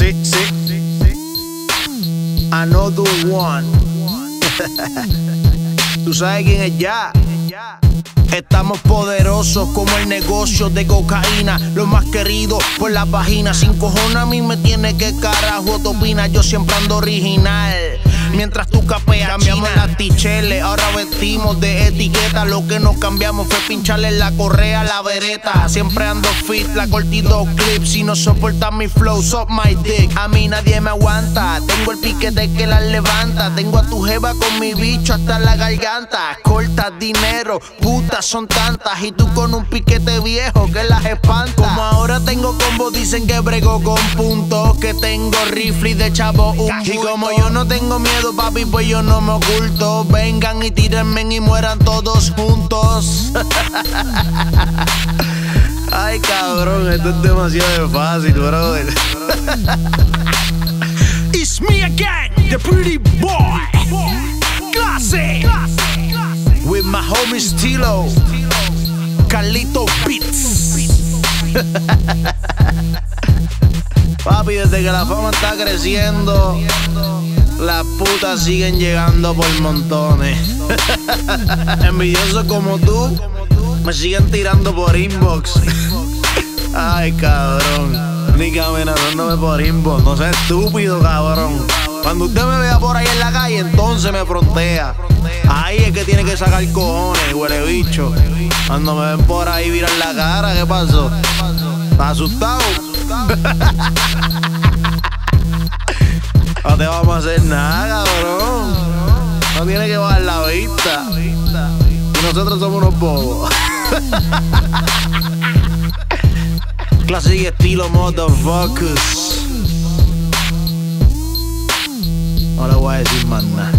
Another one. Tú sabes quién es ya. Estamos poderosos como el negocio de cocaína, los más queridos por la página. Sin cojones a mí me tiene que carajo te opinas. Yo siempre ando original, mientras tú capeas. Cambiamos las ticheles, ahora vestimos de etiqueta. Lo que nos cambiamos fue pincharle la correa a la vereta. Siempre ando fit, la cortito clip. Si no soportas mi flow, suck my dick. A mí nadie me aguanta, tengo el piquete que las levanta. Tengo a tu jeva con mi bicho hasta la garganta. Cortas dinero, putas son tantas. Y tú con un piquete viejo que las espanta. Como ahora tengo combo, dicen que brego con puntos. Que tengo rifle y de chavo un bulto. Y como yo no tengo miedo, papi, pues yo no me oculto. Vengan y tírenme y mueran todos juntos. Ay, cabrón, esto es demasiado fácil, brother. It's me again, the pretty boy. Classic. With my homie Stilo, Carlito Beats. Papi, desde que la fama está creciendo, las putas siguen llegando por montones. Envidiosos como tú me siguen tirando por inbox. Ay, cabrón, ni amenazándome por inbox. No seas estúpido, cabrón. Cuando usted me vea por ahí en la calle, entonces me frontea. Ahí es que tiene que sacar cojones, huele bicho. Cuando me ven por ahí viran la cara, ¿qué pasó? ¿Estás asustado? No te vamos a hacer nada, cabrón. No tiene que bajar la vista. Y nosotros somos unos bobos. Clase y estilo, motherfuckers. No le voy a decir más nada.